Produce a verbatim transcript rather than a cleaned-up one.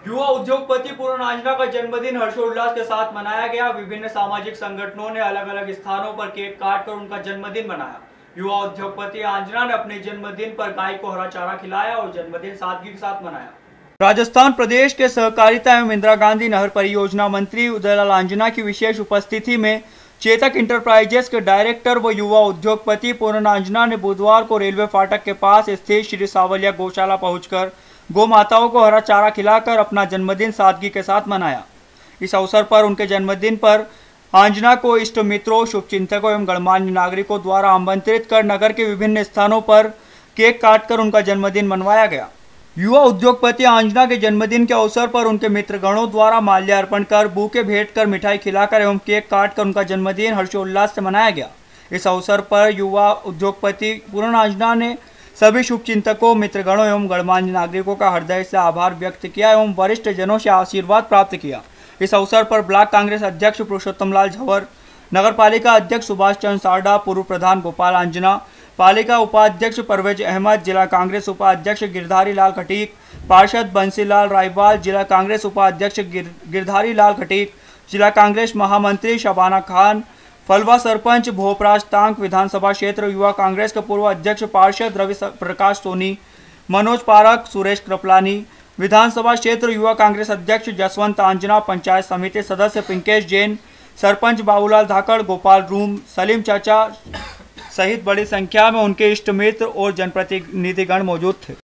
युवा उद्योगपति पूर्ण आंजना का जन्मदिन हर्षोल्लास के साथ मनाया गया। विभिन्न सामाजिक संगठनों ने अलग अलग स्थानों पर केक काट कर उनका जन्मदिन मनाया। युवा उद्योगपति आंजना ने अपने जन्मदिन पर गाय को हरा चारा खिलाया और जन्मदिन सादगी के साथ मनाया। राजस्थान प्रदेश के सहकारिता एवं इंदिरा गांधी नहर परियोजना मंत्री उदयलाल आंजना की विशेष उपस्थिति में चेतक इंटरप्राइजेस के डायरेक्टर व युवा उद्योगपति पूर्ण आंजना ने बुधवार को रेलवे फाटक के पास स्थित श्री सावलिया गौशाला पहुंचकर गौ माताओं को हरा चारा खिलाकर अपना जन्मदिन सादगी के साथ मनाया। इस अवसर पर उनके जन्मदिन पर आंजना को इष्ट मित्रों, शुभचिंतकों एवं गणमान्य नागरिकों द्वारा आमंत्रित कर नगर के विभिन्न स्थानों पर केक काटकर उनका जन्मदिन मनवाया गया। युवा उद्योगपति आंजना के जन्मदिन के अवसर पर उनके मित्रगणों द्वारा माल्यार्पण कर, बूके भेंट कर, मिठाई खिलाकर एवं केक काटकर उनका जन्मदिन हर्षोल्लास से मनाया गया। इस अवसर पर युवा उद्योगपति पूर्ण आंजना ने सभी शुभचिंतकों, मित्रगणों एवं गणमान्य नागरिकों का हृदय से आभार व्यक्त किया एवं वरिष्ठ जनों से आशीर्वाद प्राप्त किया। इस अवसर पर ब्लॉक कांग्रेस अध्यक्ष पुरुषोत्तम लाल झंवर, नगर पालिका अध्यक्ष सुभाष चंद्र सारडा, पूर्व प्रधान गोपाल आंजना, पालिका उपाध्यक्ष परवेज अहमद, जिला कांग्रेस उपाध्यक्ष गिरधारी लाल खटीक, पार्षद बंसीलाल रायवाल, जिला कांग्रेस उपाध्यक्ष गिर, गिरधारी लाल खटीक, जिला कांग्रेस महामंत्री शबाना खान, फलवा सरपंच भोपराज तांक, विधानसभा क्षेत्र युवा कांग्रेस के पूर्व अध्यक्ष पार्षद रवि प्रकाश सोनी, मनोज पारक, सुरेश कृपलानी, विधानसभा क्षेत्र युवा कांग्रेस अध्यक्ष जसवंत आंजना, पंचायत समिति सदस्य पिंकेश जैन, सरपंच बाबूलाल धाकड़, गोपाल रूम, सलीम चाचा सहित बड़ी संख्या में उनके इष्ट मित्र और जनप्रतिनिधिगण मौजूद थे।